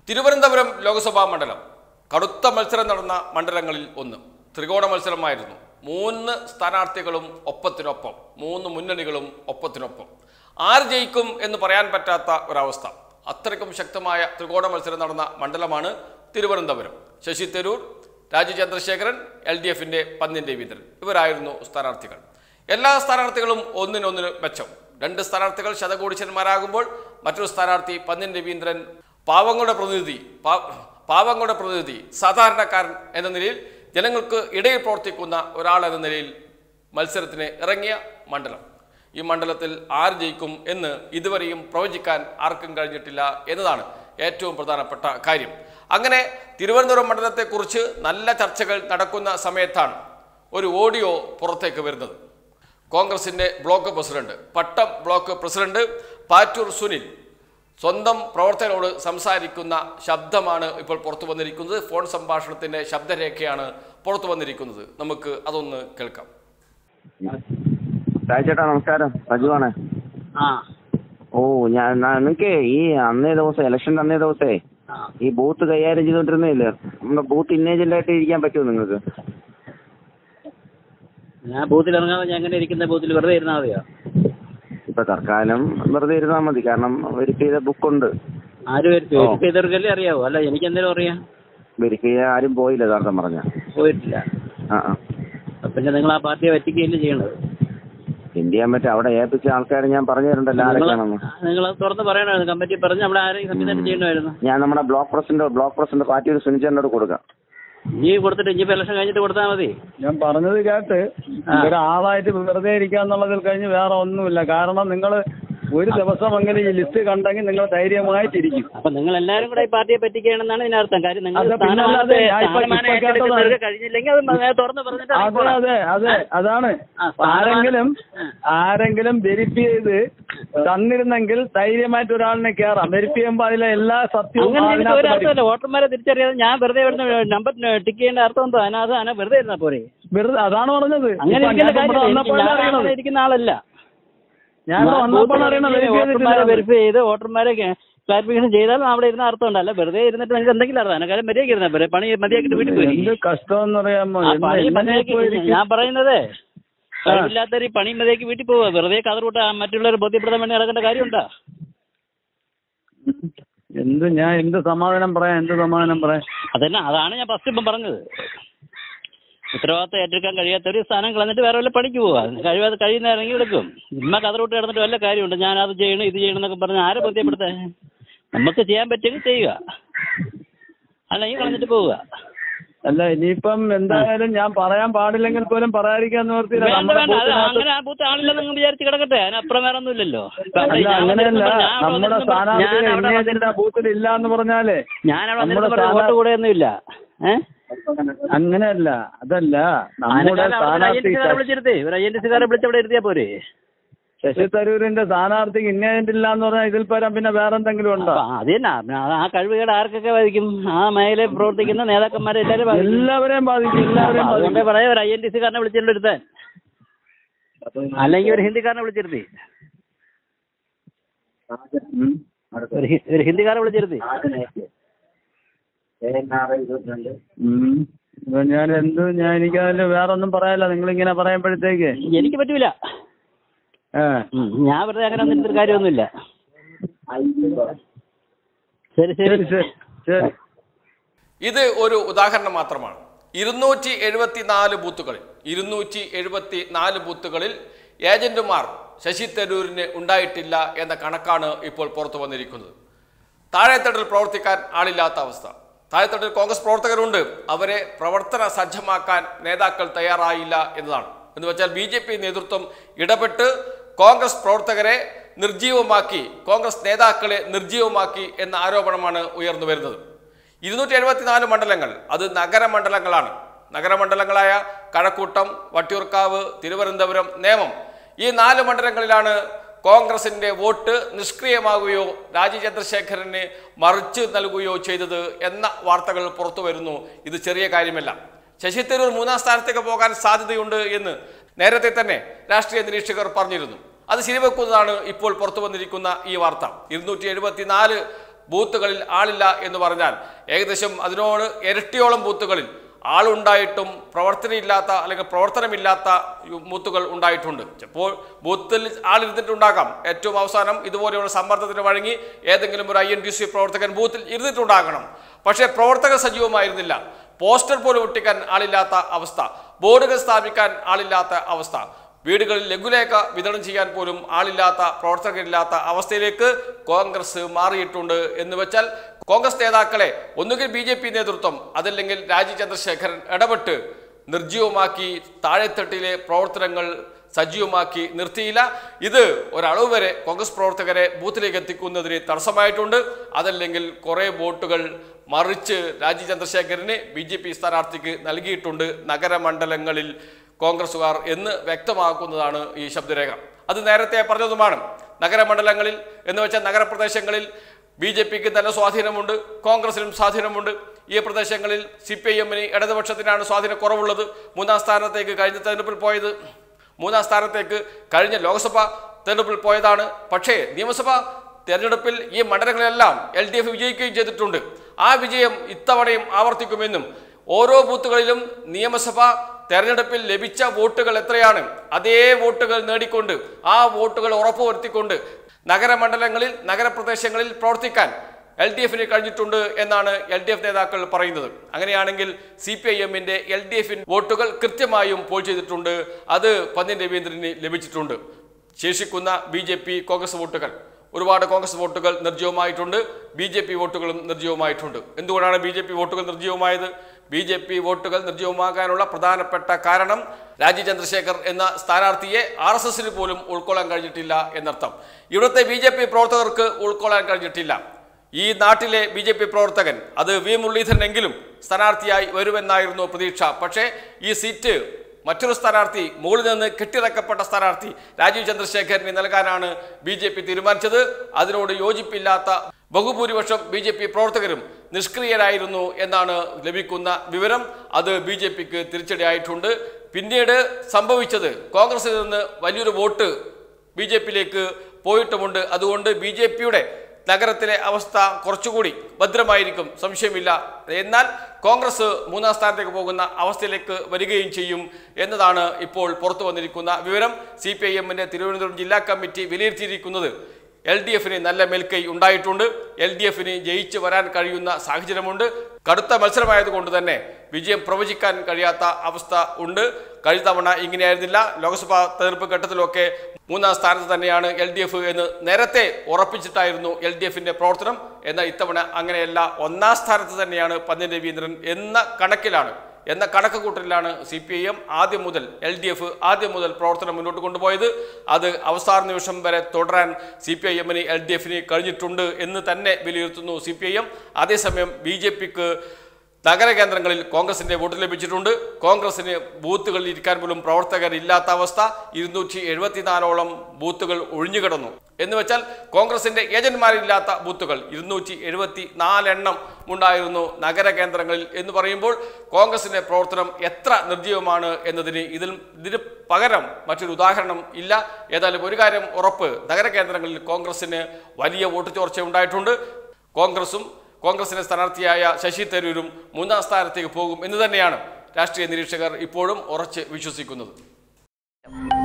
തിരുവനന്തപുരം ലോക്സഭാ മണ്ഡലം കടുത്ത മത്സരം നടന്ന മണ്ഡലങ്ങളിൽ ഒന്ന്. ത്രികോണ മത്സരമായിരുന്നു. 3 സ്ഥാനാർത്ഥികളും ഒപ്പത്തിനൊപ്പം, 3 മുന്നണികളും ഒപ്പത്തിനൊപ്പം. ആര് ജയിക്കും എന്ന് പറയാൻ പറ്റാത്ത ഒരവസ്ഥ. അത്രയ്ക്കും ശക്തമായ ത്രികോണ മത്സരം നടന്ന മണ്ഡലമാണ് തിരുവനന്തപുരം. ശശി തരൂർ, രാജീവ് ചന്ദ്രശേഖരൻ, LDFന്റെ പന്ന്യൻ രവീന്ദ്രൻ ഇവരായിരുന്നു സ്ഥാനാർത്ഥികൾ. എല്ലാ സ്ഥാനാർത്ഥികളും ഒന്നിനൊന്നിന് മെച്ചം. 2 സ്ഥാനാർത്ഥികൾ ശതകോടീശ്വരന്മാരാകുമ്പോൾ മറ്റൊരു സ്ഥാനാർത്ഥി പന്ന്യൻ രവീന്ദ്രൻ പാവങ്ങളുടെ പ്രതിനിധി, സാധാരണക്കാരൻ എന്ന നിലയിൽ ജനങ്ങൾക്ക് ഇടയിൽ പ്രവർത്തിക്കുന്ന ഒരാൾ എന്ന നിലയിൽ മത്സരത്തിന് ഇറങ്ങിയ മണ്ഡലം. ഈ മണ്ഡലത്തിൽ ആര് ജയിക്കും എന്ന് ഇതുവരെയും പ്രവചിക്കാൻ ആർക്കും കഴിഞ്ഞിട്ടില്ല എന്നതാണ് ഏറ്റവും പ്രധാനപ്പെട്ട കാര്യം. അങ്ങനെ തിരുവനന്തപുരം മണ്ഡലത്തെക്കുറിച്ച് നല്ല ചർച്ചകൾ നടക്കുന്ന സമയത്താണ് ഒരു ഓഡിയോ പുറത്തേക്ക് വരുന്നത്. കോൺഗ്രസിൻ്റെ block president, Pattom block president Pattoor Sunil സ്വന്തം പ്രവർത്തകരോട് സംസാരിക്കുന്ന ശബ്ദമാണ് ഇപ്പോൾ പുറത്തു വന്നിരിക്കുന്നത്. ഫോൺ സംഭാഷണത്തിന്റെ ശബ്ദരേഖയാണ് പുറത്തു വന്നിരിക്കുന്നത്. നമുക്ക് അതൊന്ന് കേൾക്കാം. ചേട്ടാ നമസ്കാരം, സജുവാണ്. നിങ്ങൾക്ക് ഈ അന്നേ ദിവസം ഇലക്ഷൻ്റെ അന്നേ ദിവസേ ഈ ബൂത്ത് കൈകാര്യം ചെയ്തോണ്ടിരുന്നില്ലേ, നമ്മുടെ ബൂത്ത് ഇന്നേജന്റായിട്ട് ഇരിക്കാൻ പറ്റുമോ നിങ്ങൾക്ക്? ഞാൻ ബൂത്തിൽ ഇറങ്ങാതെ ഞാൻ എങ്ങനെ ഇരിക്കുന്ന? ബൂത്തിൽ വെറുതെ ഇരുന്നാൽ മതിയോ? ഇപ്പൊ തൽക്കാലം വെറുതെ ഇരുന്നാൽ മതി, കാരണം വെരിഫൈ ചെയ്ത ബുക്കുണ്ട്. ആര് വെരിഫൈ ചെയ്തവർക്കല്ലേ അറിയാവോ? അല്ല എനിക്ക് എന്തെങ്കിലും അറിയാം? വെരിഫൈ ചെയ്യാൻ ആരും പോയില്ല, യഥാർത്ഥം പറഞ്ഞ പോയിട്ടില്ല. പിന്നെ നിങ്ങൾ ആ പാർട്ടിയെ പറ്റിക്കുകയല്ലേ ചെയ്യണത്? എന്ത് ചെയ്യാൻ പറ്റും? അവിടെ ഏൽപ്പിച്ച ആൾക്കാരെ ഞാൻ പറഞ്ഞു തരണ്ടല്ലോ ആരൊക്കെയാണെന്ന്. നിങ്ങൾ തുറന്ന് പറയണമായിരുന്നു, കമ്മിറ്റി പറഞ്ഞ് നമ്മൾ ആരെയും സംവിധാനം ചെയ്യണമായിരുന്നു. ഞാൻ നമ്മുടെ ബ്ലോക്ക് പ്രസിഡന്റ് പാർട്ടിയുടെ സുനിച്ചേട്ടനോട് കൊടുക്കാം. നീ കൊടുത്തിട്ട് ഇനിയിപ്പോ ഇലക്ഷൻ കഴിഞ്ഞിട്ട് കൊടുത്താൽ മതി. ഞാൻ പറഞ്ഞത് കേട്ട് ഒരാളായിട്ട് വെറുതെ ഇരിക്കാന്നുള്ളതിൽ കഴിഞ്ഞ് വേറെ ഒന്നുമില്ല. കാരണം നിങ്ങൾ ഒരു ദിവസം അങ്ങനെ ഈ ലിസ്റ്റ് കണ്ടെങ്കിൽ നിങ്ങൾ ധൈര്യമായിട്ടിരിക്കും. അപ്പൊ നിങ്ങൾ എല്ലാവരും കൂടെ ഈ പാർട്ടിയെ പറ്റിക്കുകയാണെന്നാണ് ഇതിനർത്ഥം. കാര്യം നിങ്ങൾ കഴിഞ്ഞില്ലെങ്കിൽ അത് തുറന്ന് പറഞ്ഞിട്ട് അതാണ്. ആരെങ്കിലും വെരിഫൈ ചെയ്ത് തന്നിരുന്നെങ്കിൽ ധൈര്യമായിട്ട് ഒരാളിനെ കയറാം. വെരിഫൈ ചെയ്യുമ്പോൾ അതിലെ എല്ലാ സത്യവും ഒരർത്ഥമല്ല. വോട്ടർമാരെ തിരിച്ചറിയാതെ ഞാൻ വെറുതെ നമ്പർ ടിക്ക് ചെയ്യേണ്ട അർത്ഥം എന്തോ? അതിനകത്ത് വെറുതെ ഇരുന്നാ പോരെ? വെറുതെ അതാണ് പറഞ്ഞത്. അങ്ങനെ ഇരിക്കുന്ന ആളല്ല ഞാൻ. വെരിഫൈ ചെയ്ത് വോട്ടർമാരെ ക്ലാരിഫിക്കേഷൻ ചെയ്താൽ അവിടെ ഇരുന്ന അർത്ഥം ഉണ്ടല്ല. വെറുതെ ഇരുന്നിട്ട് നിങ്ങൾക്ക് എന്തെങ്കിലും അർത്ഥം കാര്യം മര്യാദ ഇരുന്നാൽ പോരെ? പണി മതിയാക്കിട്ട് വീട്ടിൽ പോയി. കഷ്ടമെന്ന് പറയാമോ? ഞാൻ പറയുന്നത് കഴിവില്ലാത്തവർ ഈ പണി മതിയാക്കി വീട്ടിൽ പോവുക. വെറുതെ കതറൂട്ട മറ്റുള്ളവരെ ബോധ്യപ്പെടുത്താൻ വേണ്ടി നടക്കേണ്ട കാര്യമുണ്ടോ? ഞാൻ എന്ത് സമാധാനം പറയാം? അതാണ് ഞാൻ ഫസ്റ്റ് ഇപ്പം പറഞ്ഞത്. ഉത്തരവാദിത്തം ഏറ്റെടുക്കാൻ കഴിയാത്തവർ സ്ഥാനം കളഞ്ഞിട്ട് വേറെ വല്ല പണിക്ക് പോവുക. കഴിയുന്ന ഇറങ്ങി എടുക്കും. ഇമ്മ കതറൂട്ട് കിടന്നിട്ട് വല്ല കാര്യമുണ്ട്? ഞാൻ അത് ചെയ്യണം ഇത് ചെയ്യണം എന്നൊക്കെ പറഞ്ഞ് ആരെ ബോധ്യപ്പെടുത്താൻ? നമുക്ക് ചെയ്യാൻ പറ്റുമെങ്കിൽ ചെയ്യുക, അല്ലെങ്കിൽ കളഞ്ഞിട്ട് പോവുക. അല്ല ഇനിയിപ്പം എന്തായാലും ഞാൻ പറയാൻ പാടില്ലെങ്കിൽ പോലും പറയാതിരിക്കാൻ നിവർത്തിയില്ല. അങ്ങനെ ആ ബൂത്ത് ആളില്ലെന്ന് നിങ്ങൾ വിചാരിച്ച് കിടക്കട്ടെ, അതിനപ്പുറം വേറെ ഒന്നും ഇല്ലല്ലോ. അങ്ങനെയല്ല, നമ്മുടെ സ്ഥാനാർത്ഥിയുടെ ബൂത്തിൽ ഇല്ല എന്ന് പറഞ്ഞാലേ ഞാനവിടെ വോട്ട് കൂടെയൊന്നും ഇല്ല. അങ്ങനെയല്ല, അതല്ല നമ്മുടെ വിളിച്ചിരുത്തേ ഒരു INTCക്കാരെ വിളിച്ചവിടെ ഇരുത്തിയാ പോരെ? ശശി തരൂരിന്റെ സ്ഥാനാർത്ഥിക്ക് ഇന്നേജന്റില്ല എന്ന് പറഞ്ഞാൽ ഇതിൽ പരം പിന്നെ വേറെ എന്തെങ്കിലും ഉണ്ടോ? അത് തന്നെ. ആ കഴിവുകേട് ആർക്കൊക്കെ ബാധിക്കും? ആ മേഖലയിൽ പ്രവർത്തിക്കുന്ന നേതാക്കന്മാരെ എല്ലാവരെയും ബാധിക്കും. അതുകൊണ്ടേ പറയാം ഒരു INTCക്കാരനെ വിളിച്ചിരുത്താൻ, അല്ലെങ്കിൽ ഒരു ഹിന്ദിക്കാരനെ വിളിച്ചിരുത്തി, ഒരു ഹിന്ദിക്കാരെ വിളിച്ചിരുത്തി. എനിക്കതിൽ വേറെ ഒന്നും പറയാനില്ല. നിങ്ങളിങ്ങനെ പറയുമ്പോഴത്തേക്ക് എനിക്ക് പറ്റൂല. ഞാൻ വെറുതെ അങ്ങനെ ഒന്നും കാര്യമൊന്നുമില്ല. ശരി ശരി ശരി. ഇത് ഒരു ഉദാഹരണം മാത്രമാണ്. 274 ബൂത്തുകളിൽ ഏജന്റുമാർ ശശി തരൂരിന് ഉണ്ടായിട്ടില്ല എന്ന കണക്കാണ് ഇപ്പോൾ പുറത്തു വന്നിരിക്കുന്നത്. താഴെത്തട്ടിൽ പ്രവർത്തിക്കാൻ ആളില്ലാത്ത അവസ്ഥ. താഴെത്തട്ടിൽ കോൺഗ്രസ് പ്രവർത്തകരുണ്ട്, അവരെ പ്രവർത്തന സജ്ജമാക്കാൻ നേതാക്കൾ തയ്യാറായില്ല എന്നതാണ്. എന്ന് വെച്ചാൽ BJP നേതൃത്വം ഇടപെട്ട് കോൺഗ്രസ് പ്രവർത്തകരെ നിർജീവമാക്കി, കോൺഗ്രസ് നേതാക്കളെ നിർജീവമാക്കി എന്ന ആരോപണമാണ് ഉയർന്നു വരുന്നത്. 274 മണ്ഡലങ്ങൾ, അത് നഗരമണ്ഡലങ്ങളാണ്. നഗരമണ്ഡലങ്ങളായ കഴക്കൂട്ടം, വട്ടിയൂർക്കാവ്, തിരുവനന്തപുരം, നേമം, ഈ 4 മണ്ഡലങ്ങളിലാണ് കോൺഗ്രസിന്റെ വോട്ട് നിഷ്ക്രിയമാകുകയോ രാജീവ് ചന്ദ്രശേഖരന് മറിച്ച് നൽകുകയോ ചെയ്തത് എന്ന വാർത്തകൾ പുറത്തു വരുന്നു. ഇത് ചെറിയ കാര്യമല്ല. ശശി തരൂർ 3ാം സ്ഥാനത്തേക്ക് പോകാൻ സാധ്യതയുണ്ട് എന്ന് നേരത്തെ തന്നെ രാഷ്ട്രീയ നിരീക്ഷകർ പറഞ്ഞിരുന്നു. അത് ശരിവെക്കുന്നതാണ് ഇപ്പോൾ പുറത്തു വന്നിരിക്കുന്ന ഈ വാർത്ത. 274 ബൂത്തുകളിൽ ആളില്ല എന്ന് പറഞ്ഞാൽ ഏകദേശം അതിനോട് ഇരട്ടിയോളം ബൂത്തുകളിൽ ആളുണ്ടായിട്ടും പ്രവർത്തനമില്ലാത്ത അല്ലെങ്കിൽ പ്രവർത്തനമില്ലാത്ത ബൂത്തുകൾ ഉണ്ടായിട്ടുണ്ട്. അപ്പോൾ ബൂത്തിൽ ആളിരുന്നിട്ടുണ്ടാകാം. ഏറ്റവും അവസാനം ഇതുപോലെയുള്ള സമ്മർദ്ദത്തിന് വഴങ്ങി ഏതെങ്കിലും ഒരു INTC പ്രവർത്തകൻ ബൂത്തിൽ ഇരുന്നിട്ടുണ്ടാകണം. പക്ഷേ പ്രവർത്തകർ സജീവമായിരുന്നില്ല. പോസ്റ്റർ പോലും ഒട്ടിക്കാൻ ആളില്ലാത്ത അവസ്ഥ, ബോർഡുകൾ സ്ഥാപിക്കാൻ ആളില്ലാത്ത അവസ്ഥ, വീടുകളിൽ ലഘുലേഖ വിതരണം ചെയ്യാൻ പോലും ആളില്ലാത്ത പ്രവർത്തകരില്ലാത്ത അവസ്ഥയിലേക്ക് കോൺഗ്രസ് മാറിയിട്ടുണ്ട്. എന്ന് വെച്ചാൽ കോൺഗ്രസ് നേതാക്കളെ ഒന്നുകിൽ BJP നേതൃത്വം അതല്ലെങ്കിൽ രാജീവ് ചന്ദ്രശേഖരൻ ഇടപെട്ട് നിർജ്ജീവമാക്കി താഴെത്തട്ടിലെ പ്രവർത്തനങ്ങൾ സജീവമാക്കി നിർത്തിയില്ല. ഇത് ഒരളവ് വരെ കോൺഗ്രസ് പ്രവർത്തകരെ ബൂത്തിലേക്ക് എത്തിക്കുന്നതിന് തടസ്സമായിട്ടുണ്ട്. അതല്ലെങ്കിൽ കുറേ വോട്ടുകൾ മറിച്ച് രാജീവ് ചന്ദ്രശേഖരന് BJP സ്ഥാനാർത്ഥിക്ക് നൽകിയിട്ടുണ്ട് നഗരമണ്ഡലങ്ങളിൽ കോൺഗ്രസുകാർ എന്ന് വ്യക്തമാക്കുന്നതാണ് ഈ ശബ്ദരേഖ. അത് നേരത്തെ പറഞ്ഞതുമാണ്. നഗരമണ്ഡലങ്ങളിൽ എന്ന് വെച്ചാൽ നഗരപ്രദേശങ്ങളിൽ BJPക്ക് നല്ല സ്വാധീനമുണ്ട്, കോൺഗ്രസിനും സ്വാധീനമുണ്ട്. ഈ പ്രദേശങ്ങളിൽ CPIMന് ഇടതുപക്ഷത്തിനാണ് സ്വാധീനക്കുറവുള്ളത്. മൂന്നാം സ്ഥാനത്തേക്ക് കഴിഞ്ഞ ലോക്സഭാ തെരഞ്ഞെടുപ്പിൽ പോയതാണ്. പക്ഷേ നിയമസഭാ തെരഞ്ഞെടുപ്പിൽ ഈ മണ്ഡലങ്ങളെല്ലാം LDF വിജയിക്കുകയും ചെയ്തിട്ടുണ്ട്. ആ വിജയം ഇത്തവണയും ആവർത്തിക്കുമെന്നും ഓരോ ബൂത്തുകളിലും നിയമസഭാ തെരഞ്ഞെടുപ്പിൽ ലഭിച്ച വോട്ടുകൾ എത്രയാണ് അതേ വോട്ടുകൾ നേടിക്കൊണ്ട് ആ വോട്ടുകൾ ഉറപ്പുവരുത്തിക്കൊണ്ട് നഗരമണ്ഡലങ്ങളിൽ നഗരപ്രദേശങ്ങളിൽ പ്രവർത്തിക്കാൻ LDFന് കഴിഞ്ഞിട്ടുണ്ട് എന്നാണ് LDF നേതാക്കൾ പറയുന്നത്. അങ്ങനെയാണെങ്കിൽ CPIMന്റെ LDF വോട്ടുകൾ കൃത്യമായും പോൾ ചെയ്തിട്ടുണ്ട്. അത് പന്ന്യൻ രവീന്ദ്രന് ലഭിച്ചിട്ടുണ്ട്. ശേഷിക്കുന്ന BJP കോൺഗ്രസ് വോട്ടുകൾ, ഒരുപാട് കോൺഗ്രസ് വോട്ടുകൾ നിർജ്ജീവമായിട്ടുണ്ട്. BJP വോട്ടുകളും നിർജ്ജീവമായിട്ടുണ്ട്. എന്തുകൊണ്ടാണ് BJP വോട്ടുകൾ നിർജ്ജീവമായത്? BJP വോട്ടുകൾ നിർജ്ജീവമാകാനുള്ള പ്രധാനപ്പെട്ട കാരണം രാജീവ് ചന്ദ്രശേഖർ എന്ന സ്ഥാനാർത്ഥിയെ RSSന് പോലും ഉൾക്കൊള്ളാൻ കഴിഞ്ഞിട്ടില്ല എന്നർത്ഥം. ഇവിടുത്തെ BJP പ്രവർത്തകർക്ക് ഉൾക്കൊള്ളാൻ കഴിഞ്ഞിട്ടില്ല. ഈ നാട്ടിലെ BJP പ്രവർത്തകൻ അത് V മുരളീധരനെങ്കിലും സ്ഥാനാർത്ഥിയായി വരുമെന്നായിരുന്നു പ്രതീക്ഷ. പക്ഷേ ഈ സീറ്റ് മറ്റൊരു സ്ഥാനാർത്ഥി, മുകളിൽ നിന്ന് കെട്ടിറക്കപ്പെട്ട സ്ഥാനാർത്ഥി രാജീവ് ചന്ദ്രശേഖരന് നൽകാനാണ് BJP തീരുമാനിച്ചത്. അതിനോട് യോജിപ്പില്ലാത്ത ബഹുഭൂരിപക്ഷം BJP പ്രവർത്തകരും നിഷ്ക്രിയരായിരുന്നു എന്നാണ് ലഭിക്കുന്ന വിവരം. അത് BJPക്ക് തിരിച്ചടിയായിട്ടുണ്ട്. പിന്നീട് സംഭവിച്ചത് കോൺഗ്രസിൽ നിന്ന് വലിയൊരു വോട്ട് BJPയിലേക്ക് പോയിട്ടുമുണ്ട്. അതുകൊണ്ട് BJPയുടെ നഗരത്തിലെ അവസ്ഥ കുറച്ചുകൂടി ഭദ്രമായിരിക്കും, സംശയമില്ല. എന്നാൽ കോൺഗ്രസ് മൂന്നാം സ്ഥാനത്തേക്ക് പോകുന്ന അവസ്ഥയിലേക്ക് വരികയും ചെയ്യും എന്നതാണ് ഇപ്പോൾ പുറത്തു വന്നിരിക്കുന്ന വിവരം. CPIMന്റെ തിരുവനന്തപുരം ജില്ലാ കമ്മിറ്റി വിലയിരുത്തിയിരിക്കുന്നത് LDFന് നല്ല മേൽക്കൈ ഉണ്ടായിട്ടുണ്ട്. LDFന് ജയിച്ചു വരാൻ കഴിയുന്ന സാഹചര്യമുണ്ട്. കടുത്ത മത്സരമായതുകൊണ്ട് തന്നെ വിജയം പ്രവചിക്കാൻ കഴിയാത്ത അവസ്ഥ ഉണ്ട്. കഴിഞ്ഞ തവണ ഇങ്ങനെയായിരുന്നില്ല. ലോക്സഭാ തെരഞ്ഞെടുപ്പ് ഘട്ടത്തിലൊക്കെ മൂന്നാം സ്ഥാനത്ത് തന്നെയാണ് LDF എന്ന് നേരത്തെ ഉറപ്പിച്ചിട്ടായിരുന്നു LDFന്റെ പ്രവർത്തനം. എന്നാൽ ഇത്തവണ അങ്ങനെയല്ല, ഒന്നാം സ്ഥാനത്ത് തന്നെയാണ് പന്ന്യൻ രവീന്ദ്രൻ എന്ന കണക്കുകൂട്ടലിലാണ് CPIM ആദ്യം മുതൽ LDF ആദ്യം മുതൽ പ്രവർത്തനം മുന്നോട്ട് കൊണ്ടുപോയത്. അത് അവസാന നിമിഷം വരെ തുടരാൻ CPIMന് LDFന് കഴിഞ്ഞിട്ടുണ്ട് എന്ന് തന്നെ വിലയിരുത്തുന്നു CPIM. അതേസമയം BJPക്ക് നഗരകേന്ദ്രങ്ങളിൽ കോൺഗ്രസിന്റെ വോട്ട് ലഭിച്ചിട്ടുണ്ട്. കോൺഗ്രസിന് ബൂത്തുകളിൽ ഇരിക്കാൻ പോലും പ്രവർത്തകരില്ലാത്ത അവസ്ഥ. 274ഓളം ബൂത്തുകൾ ഒഴിഞ്ഞുകിടന്നു. എന്ന് വെച്ചാൽ കോൺഗ്രസിന്റെ ഏജന്റുമാരില്ലാത്ത ബൂത്തുകൾ 274 എണ്ണം ഉണ്ടായിരുന്നു നഗരകേന്ദ്രങ്ങളിൽ. എന്ന് പറയുമ്പോൾ കോൺഗ്രസിന്റെ പ്രവർത്തനം എത്ര നിർജ്ജീവമാണ് എന്നതിന് ഇതിന് പകരം മറ്റൊരു ഉദാഹരണം ഇല്ല. ഏതായാലും ഒരു കാര്യം ഉറപ്പ്, നഗരകേന്ദ്രങ്ങളിൽ കോൺഗ്രസിന് വലിയ വോട്ട് ചോർച്ച ഉണ്ടായിട്ടുണ്ട്. കോൺഗ്രസിന്റെ സ്ഥാനാർത്ഥിയായ ശശി തരൂരും മൂന്നാം സ്ഥാനത്തേക്ക് പോകും എന്ന് തന്നെയാണ് രാഷ്ട്രീയ നിരീക്ഷകർ ഇപ്പോഴും ഉറച്ച് വിശ്വസിക്കുന്നത്.